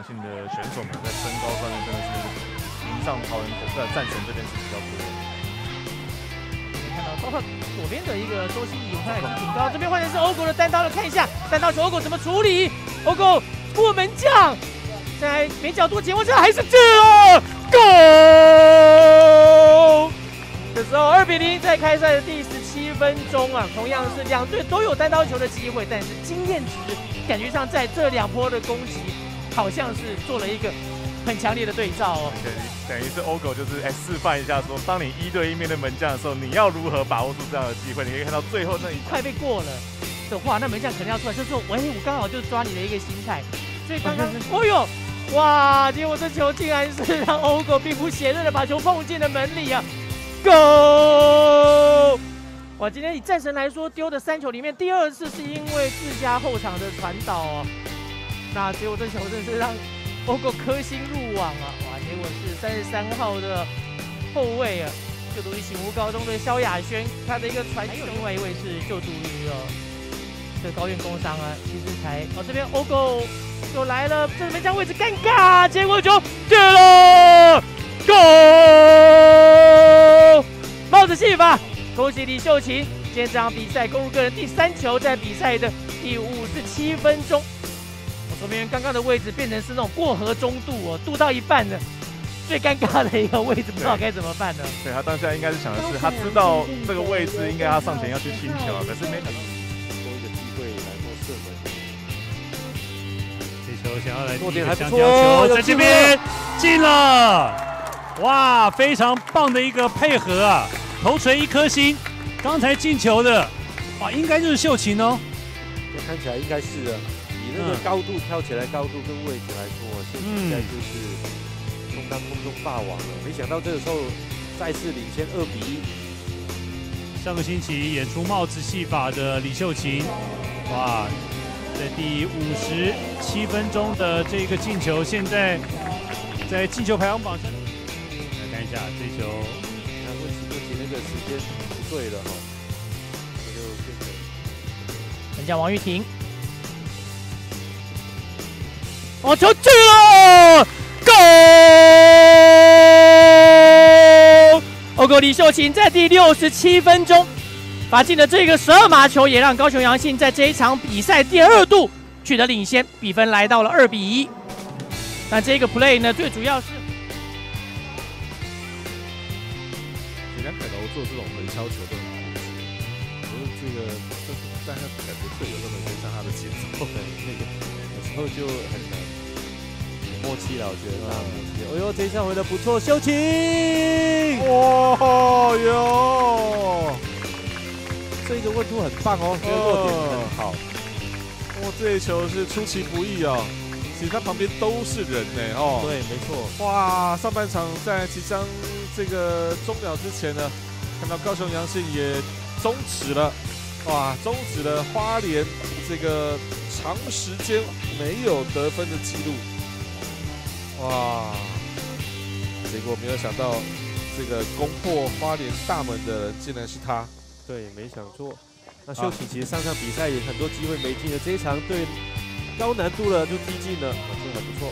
信的选手们在身高上面真的是迎上桃园战神这边是比较多的。 看到包括左边的一个周星宇，看挺高，这边换成是欧狗的单刀了，看一下单刀球欧狗怎么处理？欧狗过门将，在没角度前往这还是这Go！ 这时候2比0，在开赛的第17分钟啊，同样是两队都有单刀球的机会，但是经验值感觉上在这2波的攻击，好像是做了一个很强烈的对照哦。 等于是欧狗就是示范一下说，当你1对1面对门将的时候，你要如何把握住这样的机会？你可以看到最后那一快被过了的话，那门将可能要出来，就是说，我刚好就抓你的一个心态，所以刚刚，哦呦！哇！结果这球竟然是让欧狗并不血热的把球碰进了门里啊 ！Go！ 哇！今天以战神来说，丢的3球里面第2次是因为自家后场的传导哦。那结果这球真是让欧狗颗星入网啊！哇！结果是33号的后卫啊，就读于醒吾高中的萧亚轩，他的一个传球，另外一位是就读于这高院工商啊，其实才这边欧狗。就来了，这门将位置尴尬，结果球进了 ，Go！ 帽子戏法，恭喜李秀琴，今天这场比赛攻入个人第3球，在比赛的第57分钟，左边刚刚的位置变成是那种过河中渡哦，渡到一半的最尴尬的一个位置，不知道该怎么办呢？ 对他当下应该是想的是，他知道这个位置应该他上前要去清球，可是没想到多一个机会来做射门。 球想要来落点还不香错， 蕉球在这边进了，哇，非常棒的一个配合啊！头锤1颗星，刚才进球的，哇，应该就是秀琴哦。 这看起来应该是的，以那个高度跳起来高度跟位置来说，秀琴应该就是充当空中霸王了。没想到这个时候再次领先2比1。 上个星期演出帽子戏法的李秀琴，哇！在第57分钟的这个进球，现在在进球排行榜上，来看一下这球， 那问题那个时间不对了哈，那就变成门将王玉婷，球进了 ，Go！ 欧狗李秀琴在第67分钟。罚进的这个12码球，也让高雄阳信在这一场比赛第2度取得领先，比分来到了2比1。那这个 play 呢，最主要是， 人家凯劳做这种回敲球都很酷，可是这个，但是感觉队友都没跟上他的节奏，那个有时候就很难默契了，我觉得大家默契。哎呦，这一下回的不错，秀琴， 哦哟！ 这个问度很棒哦，这个落点很好。 哇，这一球是出其不意哦。其实他旁边都是人呢，哦。 对，没错。 哇，上半场在即将这个终了之前呢，看到高雄阳信也终止了，哇，终止了花莲这个长时间没有得分的记录。哇，结果没有想到，这个攻破花莲大门的人竟然是他。 对，没想错。那秀琴其实上场比赛也很多机会没进的，这一场对高难度了就踢进了，这很不错。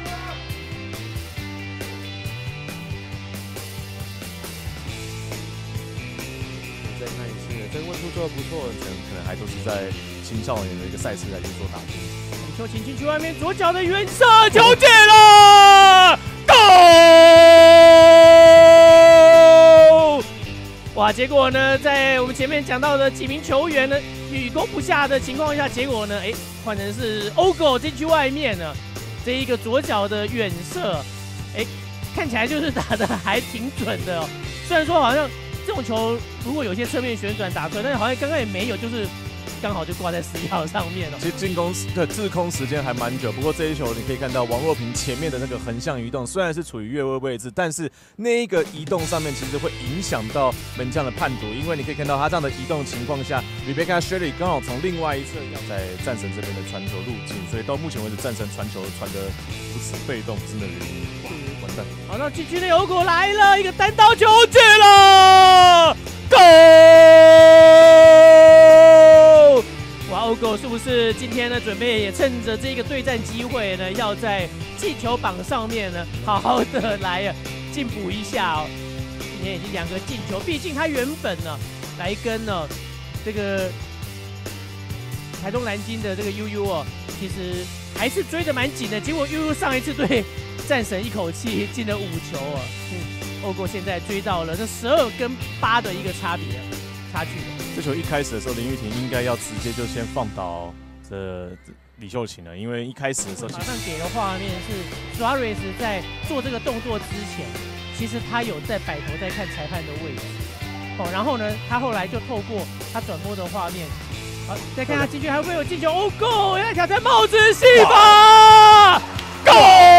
再看一次，这个问度做的不错， 可能还都是在青少年的一个赛事来去做打拼。 李秀琴禁区外面左脚的远射球进了 ，Go！哇！结果呢，在我们前面讲到的几名球员呢屡攻不下的情况下，结果呢，换成是欧狗禁区外面呢这一个左脚的远射，看起来就是打得还挺准的哦。虽然说好像这种球如果有些侧面旋转打出来，但是好像刚刚也没有，就是刚好就挂在死角上面了。 其实进攻的滞空时间还蛮久，不过这一球你可以看到王若平前面的那个横向移动，虽然是处于越位位置，但是那一个移动上面其实会影响到门将的判读，因为你可以看到他这样的移动情况下 ，Rebecca Shirley 刚好从另外一侧在战神这边的传球路径，所以到目前为止战神传球传得如此被动，真的原因哇完蛋。 好，那禁区内欧狗来了一个单刀球进了 ，Go！哇，欧狗是不是今天呢准备也趁着这个对战机会呢，要在进球榜上面呢，好好的来进补一下哦。今天已经2个进球，毕竟他原本呢来跟呢这个台东蓝鲸的这个 UU 哦，其实还是追得蛮紧的。结果 UU 上一次对战神一口气进了5球啊，欧购现在追到了这12跟8的一个差距。 这球一开始的时候，林玉婷应该要直接就先放倒李秀琴了，因为一开始的时候马上给的画面是 Suarez 在做这个动作之前，其实他有在摆头在看裁判的位置哦，然后呢，他后来就透过他转播的画面，好，再看他进去还会不会有进球？哦 ，Go！ 要挑战帽子戏法 ，Go！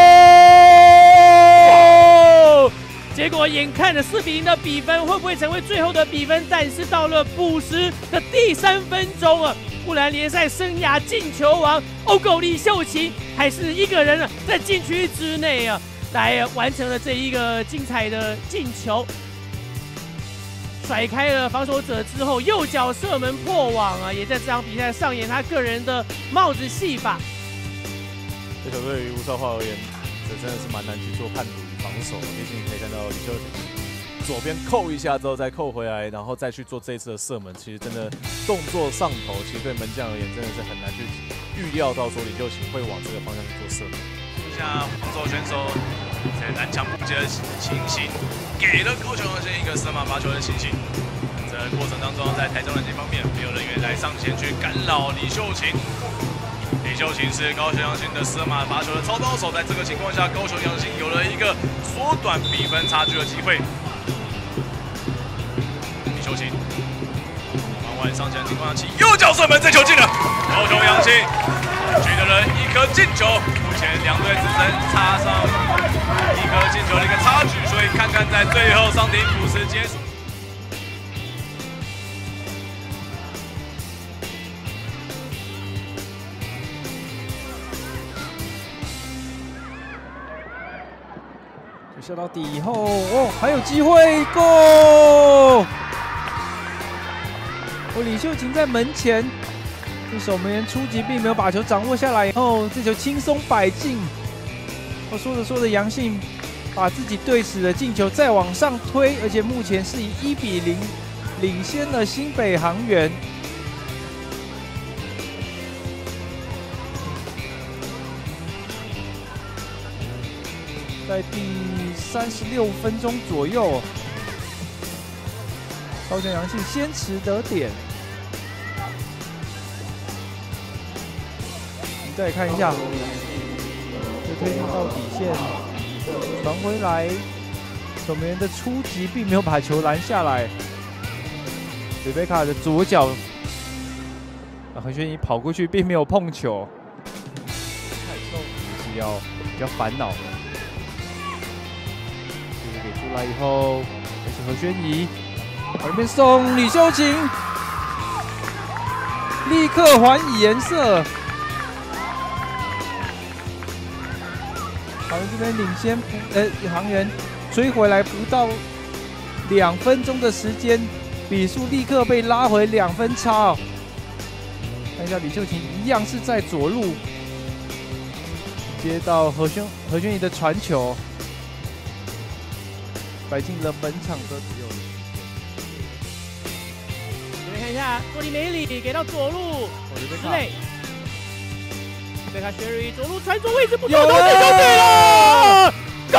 结果眼看着4比0的比分会不会成为最后的比分？但是到了补时的第3分钟啊，不然联赛生涯进球王欧狗李秀琴还是一个人在禁区之内啊，来完成了这一个精彩的进球，甩开了防守者之后，右脚射门破网啊，也在这场比赛上演他个人的帽子戏法。 这球对于吴少华而言，这真的是蛮难去做判读与防守的。毕竟你可以看到李秀琴左边扣一下之后再扣回来，然后再去做这一次的射门，其实真的动作上头，其实对门将而言真的是很难去预料到说李秀琴会往这个方向去做射门。 下防守选手在南墙不接的情形，给了高雄洋兴一个射马罚球的情形。这过程当中，在台中人这方面没有人员来上前去干扰李秀琴。李秀琴是高雄洋兴的射马罚球的操刀手，在这个情况下，高雄洋兴有了一个缩短比分差距的机会。李秀琴往外上前的情况下，起右脚射门，这球进了，高雄洋兴取得了1颗进球。目前2队只能差上1颗进球的一个差距，所以看看在最后上庭补时结束。 射到底以后，哦，还有机会 ，Go！ 李秀琴在门前，这守门员初级并没有把球掌握下来以后，这球轻松摆进。说着说着，杨信把自己队史的进球再往上推，而且目前是以1比0领先了新北航员。在第36分钟左右，高雄洋兴先持得点。我们再看一下，这推进到底线，传回来，守门员的出击并没有把球拦下来。瑞贝卡的左脚，何轩怡跑过去并没有碰球，也是要比较烦恼的。出来以后，这是何轩怡，往那边送李秀琴，立刻还以颜色。好，这边领先航员追回来不到2分钟的时间，比数立刻被拉回2分差哦。看一下李秀琴一样是在左路接到何轩怡的传球。摆进了本场的只有。 这边看一下，多里梅里给到左路，之内，贝卡雪瑞左路传中位置不错，头顶就对了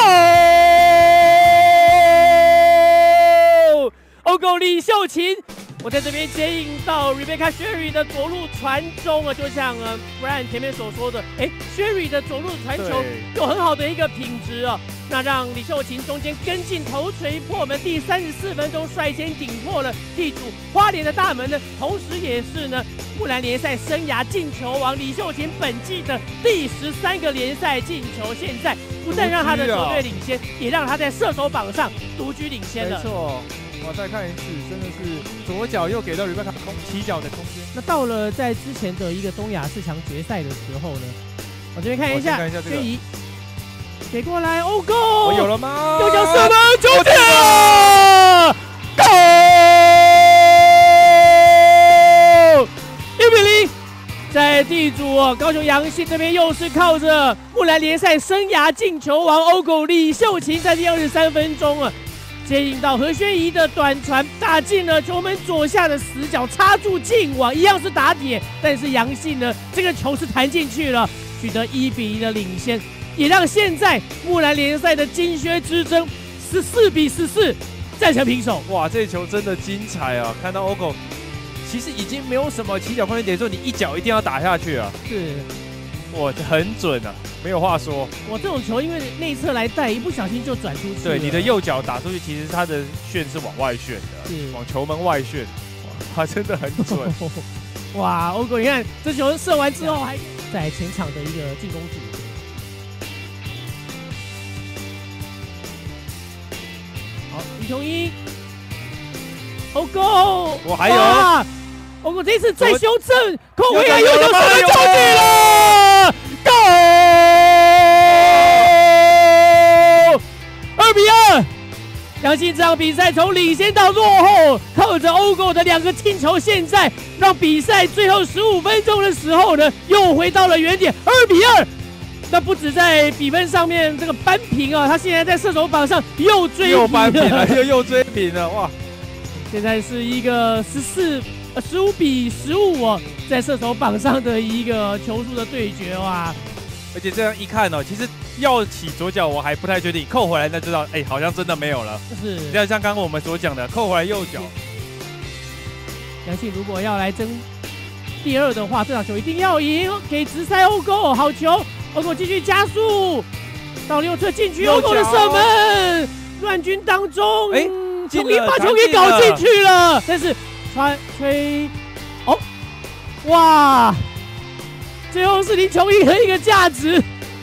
，Go！ 欧狗李秀琴，我在这边接应到 Rebecca Sherry 的左路传中啊，就像Brian 前面所说的，Sherry 的左路传球有很好的一个品质哦。那让李秀琴中间跟进头锤破门，第34分钟率先顶破了地主花莲的大门呢，同时也是呢布兰联赛生涯进球王李秀琴本季的第13个联赛进球。现在不但让他的球队领先，也让他在射手榜上独居领先了。 没错，我再看一次，真的是左脚又给到Rebecca起脚的空间。 那到了在之前的一个东亚4强决赛的时候呢，我这边看一下，薛怡。给过来，欧狗， 我有了吗？ 右脚射门，球进了 ，Go！ 1比0，在地主哦，高雄阳信这边又是靠着木兰联赛生涯进球王欧狗李秀琴，在第23分钟啊，接应到何宣仪的短传，打进了球门左下的死角，插住进网，一样是打铁，但是阳信呢，这个球是弹进去了，取得1-1的领先，也让现在木兰联赛的金靴之争14-14战成平手。 哇，这球真的精彩啊！看到欧狗。其实已经没有什么起脚空间点，说你一脚一定要打下去啊！ 是， 哇，很准啊，没有话说。 我这种球因为内侧来带，一不小心就转出去。 对，你的右脚打出去，其实它的旋是往外旋的， 是往球门外旋。哇，真的很准。 哇，欧狗，你看这球射完之后，还在前场的一个进攻组。好，李琼英，欧狗， 我还有。 欧狗这次再修正，后卫啊，右球射门就进了，2-2，阳信这场比赛从领先到落后，靠着欧狗的2个进球，现在让比赛最后15分钟的时候呢，又回到了原点，2-2。那不止在比分上面这个扳平啊，他现在在射手榜上又扳平了，又追平了，哇！ 现在是一个15-15哦，在射手榜上的一个球数的对决哇！ 而且这样一看哦，其实要起左脚我还不太确定，扣回来才知道，哎，好像真的没有了。 是， 像刚刚我们所讲的，扣回来右脚。 阳信如果要来争第2的话，这场球一定要赢，给直塞欧狗，好球，欧狗继续加速到右侧禁区，欧狗的射门，乱军当中，琼英把球给搞进去了，但是吹，哦，哇！最后是林琼英的一个价值。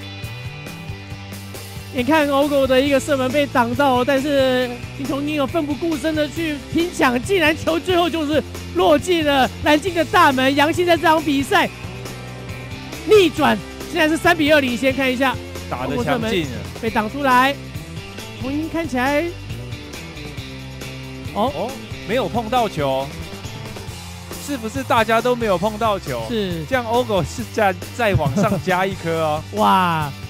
眼看欧狗的一个射门被挡到，但是林琼英有奋不顾身的去拼抢，竟然球最后就是落进了蓝鲸的大门。阳信在这场比赛逆转，现在是3-2领先。看一下打得强劲了， 被挡出来。琼英看起来， 没有碰到球。是不是大家都没有碰到球？ 是， 这样欧狗是再往上加1颗哦。 哇，